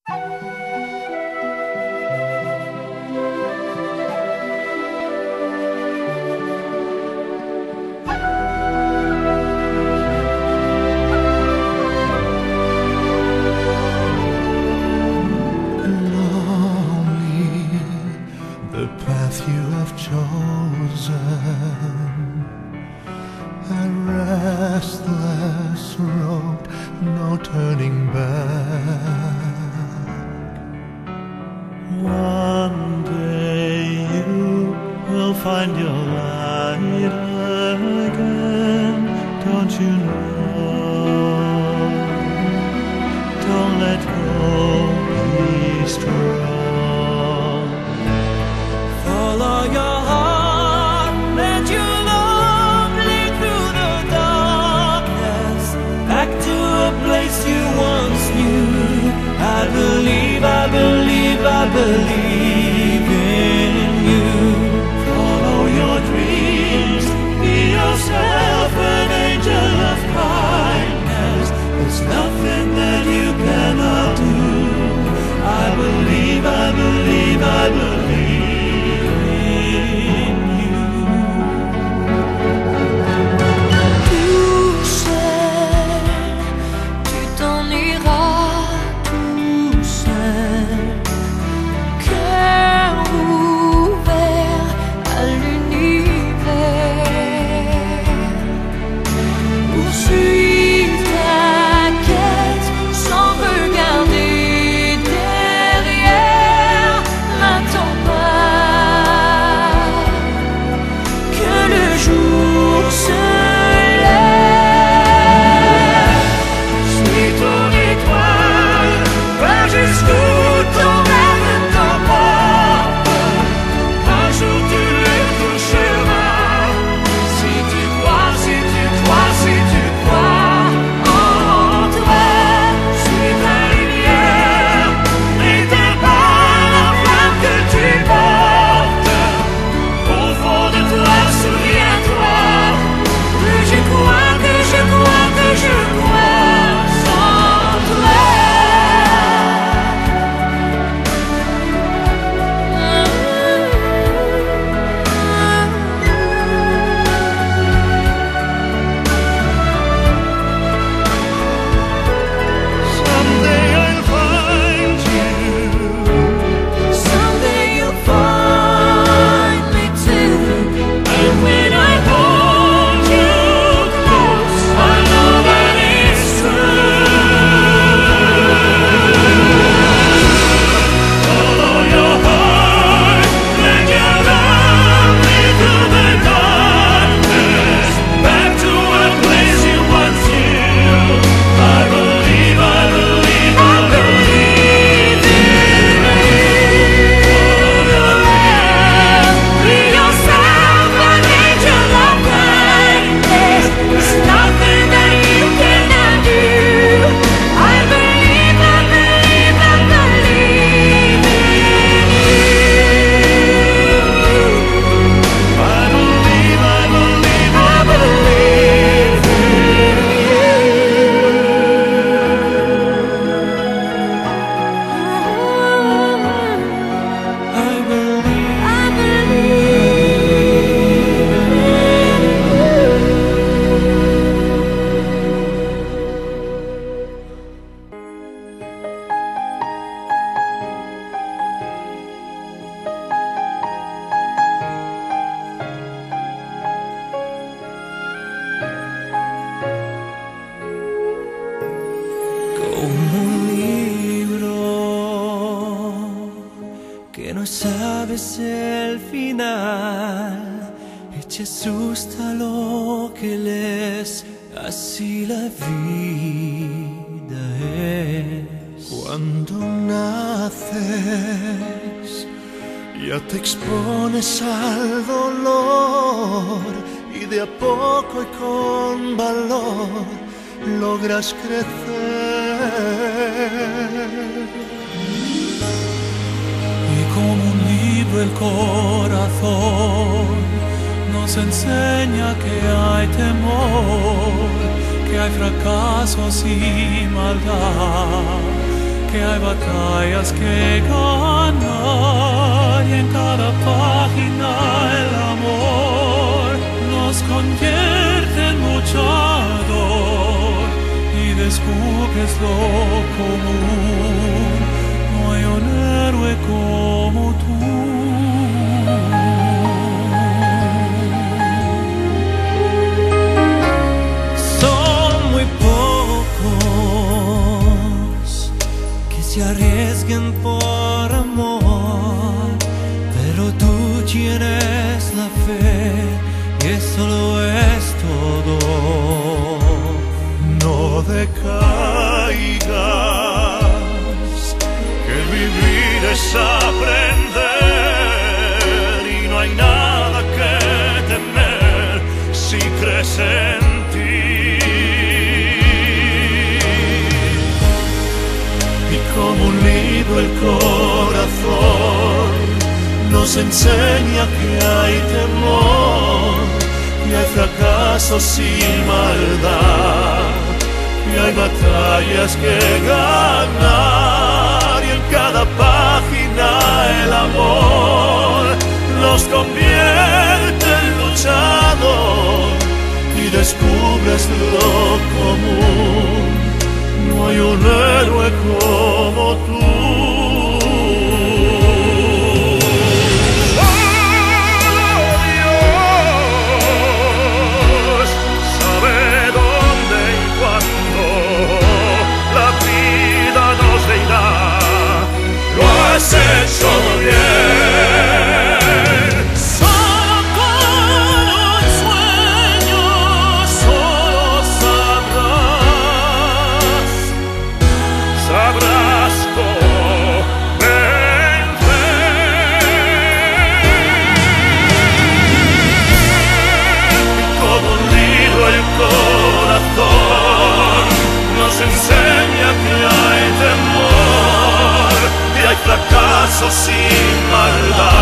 You have chosen a restless road, no turning back. One day you will find your light again, don't you know? Don't let go, be strong. Follow your heart, let your love lead through the darkness, back to a place you once knew. I believe, I believe, I believe in you. Follow your dreams, be yourself an angel of kindness. There's nothing that you cannot do. I believe, I believe, I believe. sabes el final y te asusta lo que lees, así la vida es. Cuando naces ya te expones al dolor y de a poco y con valor logras crecer. Y como un libro el corazón nos enseña que hay temor, que hay fracasos y maldad, que hay batallas que ganar y en cada página el amor nos convierte en luchador y descubres lo común. No hay un héroe como tú. Se arriesguen por amor, pero tú tienes la fe y eso lo es todo. No decaigas, que vivir es aprender y no hay nada que temer si crees en ti. Como un libro el corazón nos enseña que hay temor, que hay fracasos sin maldad, que hay batallas que ganar y en cada página el amor nos convierte en luchador y descubres lo común. No hay un héroe como tú. Solo Dios sabe dónde y cuándo la vida nos dirá: lo has hecho bien. Solo con un sueño, solo sabrás cómo vencer. Como un libro el corazón nos enseña que hay temor y hay fracasos sin maldad,